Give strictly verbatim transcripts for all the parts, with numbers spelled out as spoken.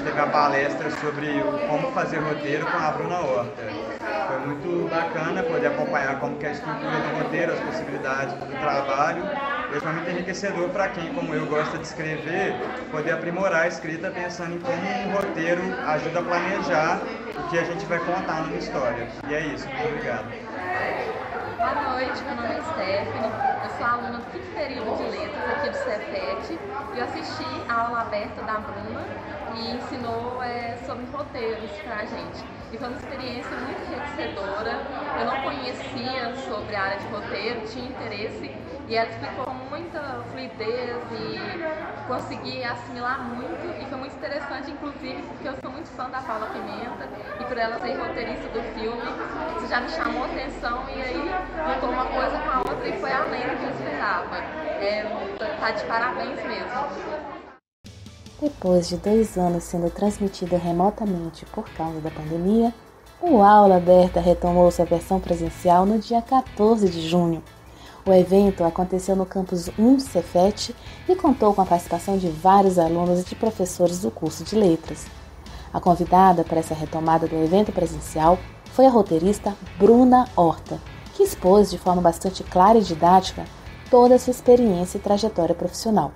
teve a palestra sobre o como fazer roteiro com a Bruna Horta. Foi muito bacana poder acompanhar como que é a estrutura do roteiro, as possibilidades do trabalho. E foi muito enriquecedor para quem, como eu, gosta de escrever, poder aprimorar a escrita pensando em como um roteiro ajuda a planejar o que a gente vai contar numa história. E é isso, muito obrigado. Boa noite, meu nome é Stephanie, eu sou aluna do quinto período de letras aqui do Cefet e eu assisti a aula aberta da Bruna e ensinou é, sobre roteiros pra gente. E foi uma experiência muito enriquecedora, eu não conhecia sobre a área de roteiro, tinha interesse e ela explicou com muita fluidez e consegui assimilar muito e foi muito interessante, inclusive porque eu sou muito fã da Paula Pimenta e por ela ser roteirista do filme, isso já me chamou a atenção e aí juntou uma coisa com a outra e foi além do que eu esperava. É, tá de parabéns mesmo. Depois de dois anos sendo transmitida remotamente por causa da pandemia, o Aula Aberta retomou sua versão presencial no dia quatorze de junho. O evento aconteceu no campus um Cefet e contou com a participação de vários alunos e de professores do curso de letras. A convidada para essa retomada do evento presencial foi a roteirista Bruna Horta, que expôs de forma bastante clara e didática toda a sua experiência e trajetória profissional.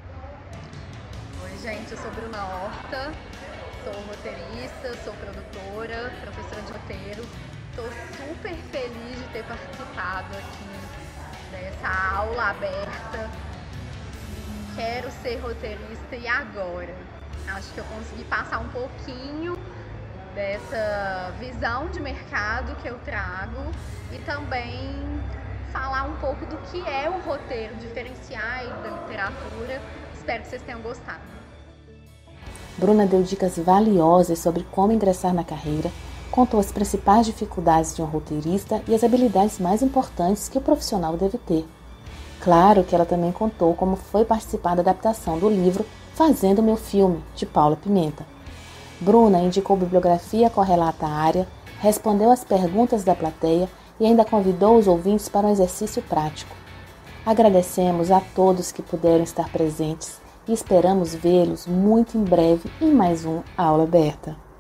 Oi gente, eu sou Bruna Horta, sou roteirista, sou produtora, professora de roteiro. Estou super feliz de ter participado aqui dessa aula aberta. Quero ser roteirista e agora? Acho que eu consegui passar um pouquinho dessa visão de mercado que eu trago e também falar um pouco do que é o roteiro, diferenciar aí da literatura. Espero que vocês tenham gostado. Bruna deu dicas valiosas sobre como ingressar na carreira, contou as principais dificuldades de um roteirista e as habilidades mais importantes que o profissional deve ter. Claro que ela também contou como foi participar da adaptação do livro Fazendo Meu Filme, de Paula Pimenta. Bruna indicou bibliografia correlata à área, respondeu às perguntas da plateia e ainda convidou os ouvintes para um exercício prático. Agradecemos a todos que puderam estar presentes e esperamos vê-los muito em breve em mais um Aula Aberta.